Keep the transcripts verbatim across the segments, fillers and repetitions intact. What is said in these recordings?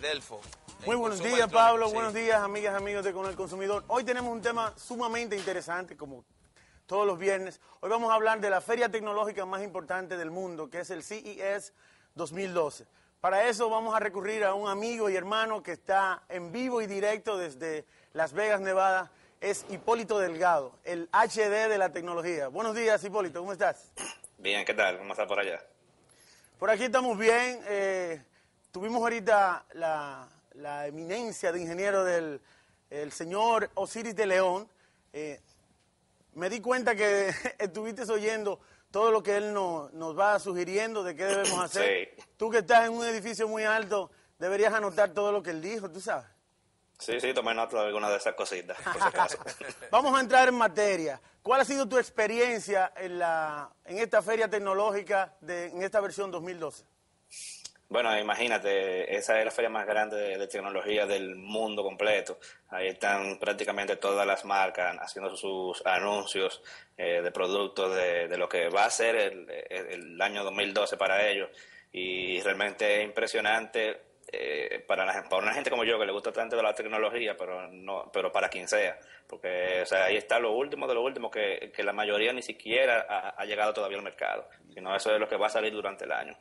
Delfo. Muy buenos días, Pablo. Sí. Buenos días, amigas, amigos de Con el Consumidor. Hoy tenemos un tema sumamente interesante, como todos los viernes. Hoy vamos a hablar de la feria tecnológica más importante del mundo, que es el C E S dos mil doce. Para eso vamos a recurrir a un amigo y hermano que está en vivo y directo desde Las Vegas, Nevada. Es Hipólito Delgado, el H D de la tecnología. Buenos días, Hipólito, ¿cómo estás? Bien, ¿qué tal? ¿Cómo estás por allá? Por aquí estamos bien. Eh, tuvimos ahorita la, la eminencia de ingeniero del el señor Osiris de León. Eh, me di cuenta que estuviste oyendo todo lo que él no, nos va sugiriendo de qué debemos hacer. Sí. Tú que estás en un edificio muy alto, deberías anotar todo lo que él dijo, tú sabes. Sí, sí, tomé nota de alguna de esas cositas, por si acaso. Vamos a entrar en materia. ¿Cuál ha sido tu experiencia en, la, en esta feria tecnológica, de, en esta versión dos mil doce? Bueno, imagínate, esa es la feria más grande de, de tecnología del mundo completo. Ahí están prácticamente todas las marcas haciendo sus anuncios eh, de productos, de, de lo que va a ser el, el, el año dos mil doce para ellos. Y realmente es impresionante. Eh, para, la, para una gente como yo que le gusta tanto de la tecnología, pero no, pero para quien sea, porque o sea, ahí está lo último de lo último que, que la mayoría ni siquiera ha, ha llegado todavía al mercado, sino eso es lo que va a salir durante el año.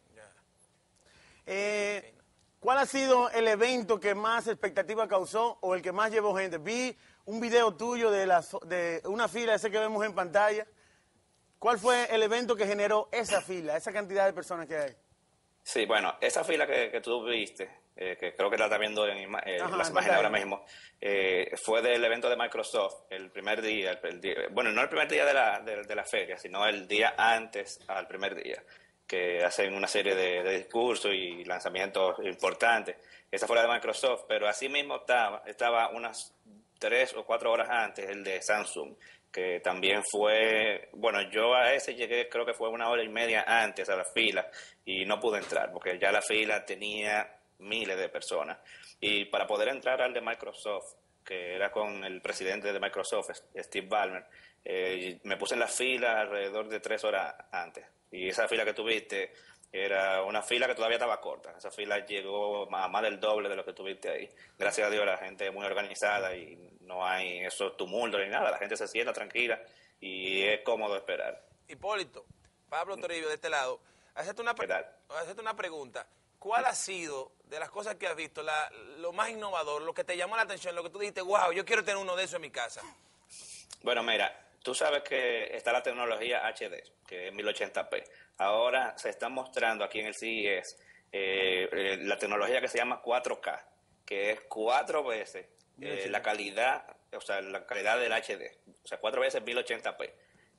Eh, ¿Cuál ha sido el evento que más expectativa causó o el que más llevó gente? Vi un video tuyo de, la, de una fila, ese que vemos en pantalla. ¿Cuál fue el evento que generó esa fila, esa cantidad de personas que hay? Sí, bueno, esa fila que, que tú viste, eh, que creo que la estás viendo en ima eh, Ajá, las imágenes ahora mismo, eh, fue del evento de Microsoft, el primer día, el, el día, bueno, no el primer día de la, de, de la feria, sino el día antes al primer día, que hacen una serie de, de discursos y lanzamientos importantes. Esa fue la de Microsoft, pero así mismo estaba, estaba unas tres o cuatro horas antes el de Samsung, que también fue, bueno, yo a ese llegué, creo que fue una hora y media antes a la fila y no pude entrar porque ya la fila tenía miles de personas. Y para poder entrar al de Microsoft, que era con el presidente de Microsoft, Steve Ballmer, eh, me puse en la fila alrededor de tres horas antes. Y esa fila que tuviste era una fila que todavía estaba corta. Esa fila llegó a más del doble de lo que tuviste ahí. Gracias a Dios la gente es muy organizada y no hay esos tumultos ni nada. La gente se sienta tranquila y es cómodo esperar. Hipólito, Pablo Toribio de este lado, hacerte una, pre hacerte una pregunta. ¿Cuál ha sido, de las cosas que has visto, la, lo más innovador, lo que te llamó la atención, lo que tú dijiste, wow, yo quiero tener uno de esos en mi casa? Bueno, mira, tú sabes que está la tecnología H D, que es mil ochenta p. Ahora se está mostrando aquí en el C E S eh, eh, la tecnología que se llama cuatro K, que es cuatro veces eh, la calidad, o sea, la calidad del H D, o sea, cuatro veces mil ochenta p.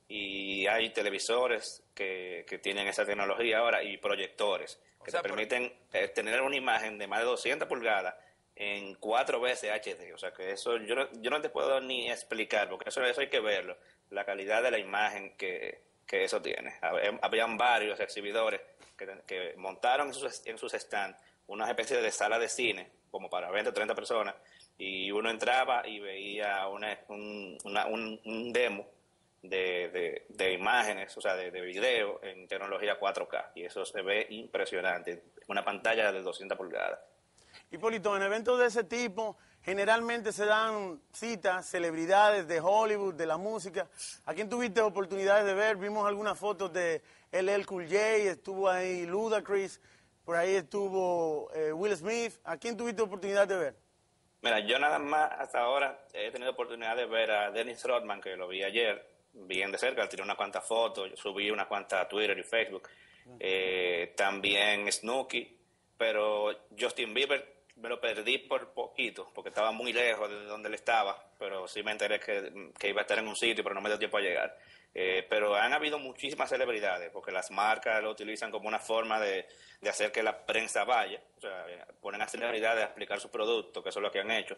Y hay televisores que, que tienen esa tecnología ahora y proyectores que o sea, te permiten por... eh, tener una imagen de más de doscientas pulgadas en cuatro veces H D, o sea que eso yo no, yo no te puedo ni explicar, porque eso, eso hay que verlo, la calidad de la imagen que, que eso tiene. Habían varios exhibidores que, que montaron en sus, en sus stands una especie de sala de cine, como para veinte o treinta personas, y uno entraba y veía una, un, una, un, un demo de, de, de imágenes, o sea, de, de video en tecnología cuatro K, y eso se ve impresionante, una pantalla de doscientas pulgadas. Hipólito, en eventos de ese tipo generalmente se dan citas, celebridades de Hollywood, de la música. ¿A quién tuviste oportunidades de ver? Vimos algunas fotos de L L Cool J, estuvo ahí Ludacris, por ahí estuvo eh, Will Smith. ¿A quién tuviste oportunidad de ver? Mira, yo nada más hasta ahora he tenido oportunidad de ver a Dennis Rodman, que lo vi ayer, bien de cerca, tiré unas cuantas fotos, yo subí unas cuantas a Twitter y Facebook. Uh-huh. eh, también Snooki, pero Justin Bieber me lo perdí por poquito, porque estaba muy lejos de donde él estaba, pero sí me enteré que, que iba a estar en un sitio, pero no me dio tiempo a llegar. Eh, pero han habido muchísimas celebridades, porque las marcas lo utilizan como una forma de, de hacer que la prensa vaya, o sea, ponen a celebridades a explicar sus productos, que eso es lo que han hecho,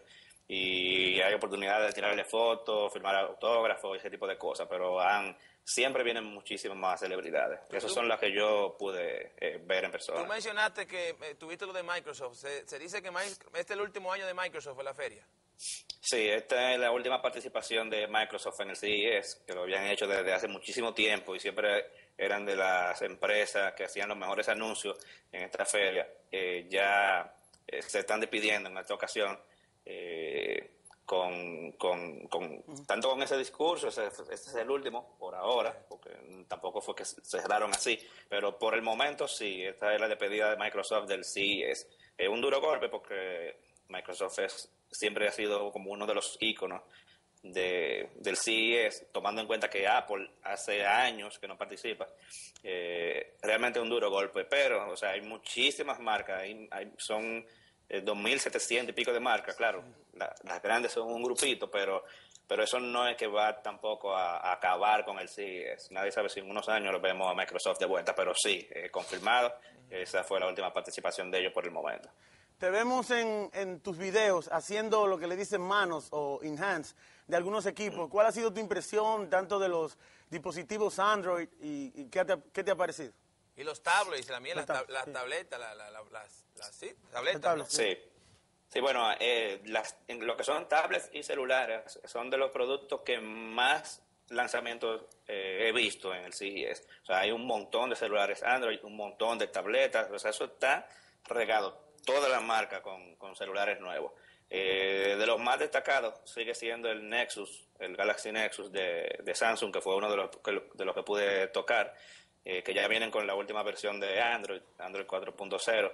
y hay oportunidades de tirarle fotos, firmar autógrafos y ese tipo de cosas, pero han... siempre vienen muchísimas más celebridades. Esas son las que yo pude eh, ver en persona. Tú mencionaste que eh, tuviste lo de Microsoft. Se, se dice que este es el último año de Microsoft en la feria. Sí, esta es la última participación de Microsoft en el C E S, que lo habían hecho desde hace muchísimo tiempo y siempre eran de las empresas que hacían los mejores anuncios en esta feria. Eh, ya eh, se están despidiendo en esta ocasión, eh, con, con, con uh-huh. tanto con ese discurso, ese, este es el último por ahora, porque tampoco fue que cerraron así, pero por el momento sí, esta es la despedida de Microsoft del C E S. Es un duro golpe porque Microsoft es, siempre ha sido como uno de los íconos de, del C E S, tomando en cuenta que Apple hace años que no participa. Eh, realmente es un duro golpe, pero o sea, hay muchísimas marcas, hay, hay, son eh, dos mil setecientos y pico de marcas, claro, la, las grandes son un grupito, pero pero eso no es que va tampoco a, a acabar con el C E S. Nadie sabe si en unos años lo vemos a Microsoft de vuelta, pero sí, eh, confirmado, esa fue la última participación de ellos por el momento. Te vemos en, en tus videos haciendo lo que le dicen manos o enhance de algunos equipos. ¿Cuál ha sido tu impresión tanto de los dispositivos Android y, y qué, te, qué te ha parecido? Y los tablets, también las, tab las sí. tabletas, la, la, la, las, las sí, tabletas, ¿no? Sí. Sí, bueno, eh, las, en lo que son tablets y celulares son de los productos que más lanzamientos eh, he visto en el C E S. O sea, hay un montón de celulares Android, un montón de tabletas, o sea, eso está regado, toda la marca con, con celulares nuevos. Eh, de los más destacados sigue siendo el Nexus, el Galaxy Nexus de, de Samsung, que fue uno de los que, de los que pude tocar, eh, que ya vienen con la última versión de Android, Android cuatro punto cero.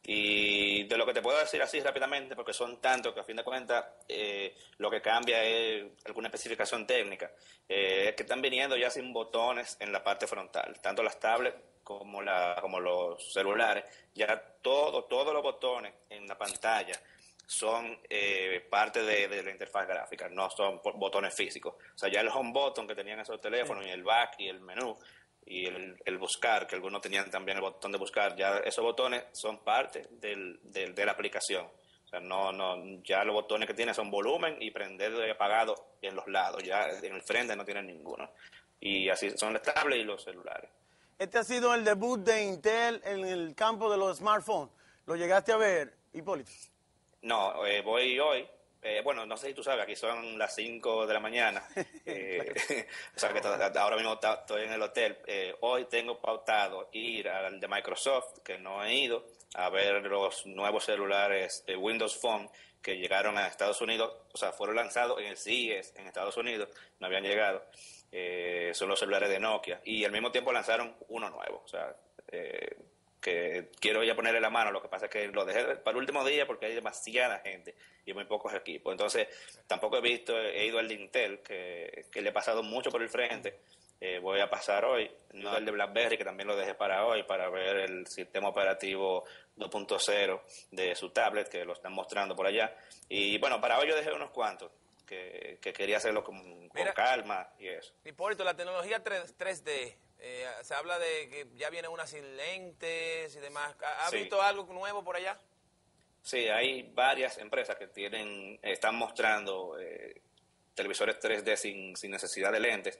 Y de lo que te puedo decir así rápidamente, porque son tantos que a fin de cuentas eh, lo que cambia es alguna especificación técnica, eh, es que están viniendo ya sin botones en la parte frontal, tanto las tablets como, la, como los celulares, ya todo, todos los botones en la pantalla son eh, parte de, de la interfaz gráfica, no son botones físicos. O sea, ya el home button que tenían esos teléfonos, sí, y el back y el menú, y el, el buscar, que algunos tenían también el botón de buscar, ya esos botones son parte del, del, de la aplicación. O sea, no, no, ya los botones que tiene son volumen y prender y apagado en los lados, ya en el frente no tienen ninguno. Y así son las tablets y los celulares. Este ha sido el debut de Intel en el campo de los smartphones. ¿Lo llegaste a ver, Hipólito? No, eh, voy hoy. Eh, bueno, no sé si tú sabes, aquí son las cinco de la mañana, eh, o sea que ahora mismo estoy en el hotel. Eh, hoy tengo pautado ir al de Microsoft, que no he ido, a ver los nuevos celulares de Windows Phone que llegaron a Estados Unidos, o sea, fueron lanzados en el C E S en Estados Unidos, no habían llegado, eh, son los celulares de Nokia, y al mismo tiempo lanzaron uno nuevo, o sea, eh, que quiero ya ponerle la mano, lo que pasa es que lo dejé para el último día porque hay demasiada gente y muy pocos equipos. Entonces, tampoco he visto, he ido al de Intel, que, que le he pasado mucho por el frente. Eh, voy a pasar hoy, no el de BlackBerry, que también lo dejé para hoy, para ver el sistema operativo dos punto cero de su tablet, que lo están mostrando por allá. Y bueno, para hoy yo dejé unos cuantos, que, que quería hacerlo con, con Mira, calma y eso. Hipólito, la tecnología tres D, eh, se habla de que ya viene una sin lentes y demás. ¿Has sí. visto algo nuevo por allá? Sí, hay varias empresas que tienen, están mostrando eh, televisores tres D sin, sin necesidad de lentes,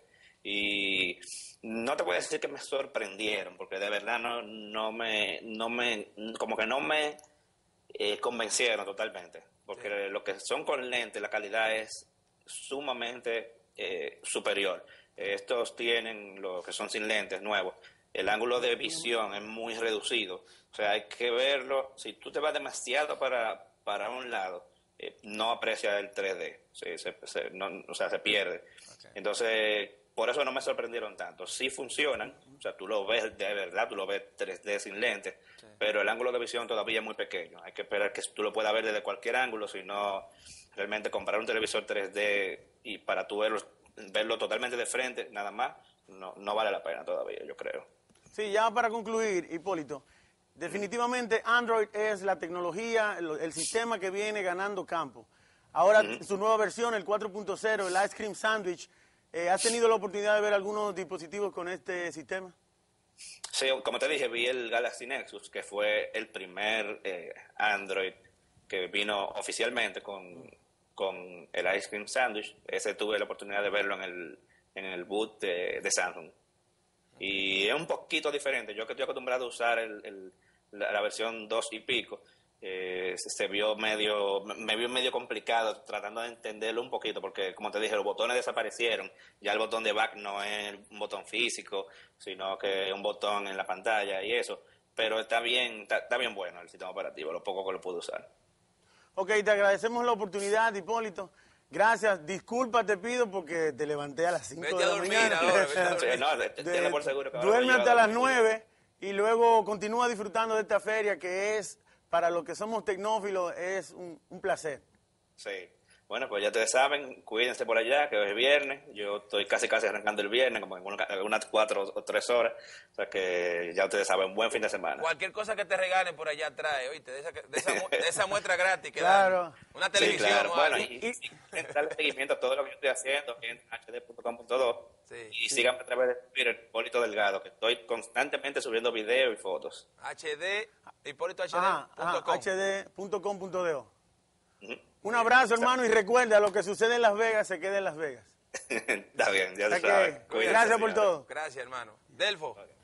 y no te voy a decir que me sorprendieron, porque de verdad no, no me, no me, como que no me eh, convencieron totalmente, porque sí. lo que son con lentes, la calidad es sumamente eh, superior. Estos tienen, lo que son sin lentes nuevos, el ángulo de visión es muy reducido. O sea, hay que verlo. Si tú te vas demasiado para, para un lado, eh, no aprecia el tres D. Sí, se, se, no, o sea, se pierde. Okay. Entonces, por eso no me sorprendieron tanto. Sí funcionan, o sea, tú lo ves de verdad, tú lo ves tres D sin lentes, sí. pero el ángulo de visión todavía es muy pequeño. Hay que esperar que tú lo puedas ver desde cualquier ángulo, si no, realmente comprar un televisor tres D y para tú verlo, verlo totalmente de frente, nada más, no, no vale la pena todavía, yo creo. Sí, ya para concluir, Hipólito, definitivamente Android es la tecnología, el, el sistema que viene ganando campo. Ahora, uh-huh. su nueva versión, el cuatro punto cero, el Ice Cream Sandwich, eh, ¿has tenido la oportunidad de ver algunos dispositivos con este sistema? Sí, como te dije, vi el Galaxy Nexus, que fue el primer eh, Android que vino oficialmente con, con el Ice Cream Sandwich. Ese tuve la oportunidad de verlo en el, en el booth de, de Samsung. Y es un poquito diferente. Yo que estoy acostumbrado a usar el, el, la, la versión dos y pico, eh, se, se vio medio, me vio medio complicado tratando de entenderlo un poquito, porque como te dije, los botones desaparecieron. Ya el botón de back no es un botón físico, sino que es un botón en la pantalla y eso. pero está bien, está, está bien bueno el sistema operativo, lo poco que lo pude usar. Ok, te agradecemos la oportunidad, Hipólito. Gracias. Disculpa, te pido, porque te levanté a las cinco de la mañana. Ahora, vete a dormir. Sí, no, de, de, por seguro que duerme hasta las nueve y luego continúa disfrutando de esta feria, que es, para los que somos tecnófilos, es un, un placer. Sí. Bueno, pues ya ustedes saben, cuídense por allá, que hoy es viernes. Yo estoy casi casi arrancando el viernes, como en una, unas cuatro o tres horas. O sea que ya ustedes saben, buen fin de semana. Cualquier cosa que te regalen por allá trae, oíste, de esa, de esa, de esa muestra gratis que claro. dan. Una televisión. Sí, claro. O bueno, algo. y, y, y darle seguimiento a todo lo que yo estoy haciendo, que en H D punto com punto do. Sí, y sí. síganme a través de Twitter, Hipólito Delgado, que estoy constantemente subiendo videos y fotos. H D, Hipólito H D Ajá, punto com. H D punto com punto do. Uh-huh. Un abrazo, hermano, y recuerda, lo que sucede en Las Vegas se queda en Las Vegas. Está bien, ya se Okay. sabe. Gracias por todo. Gracias, hermano. Delfo. Okay.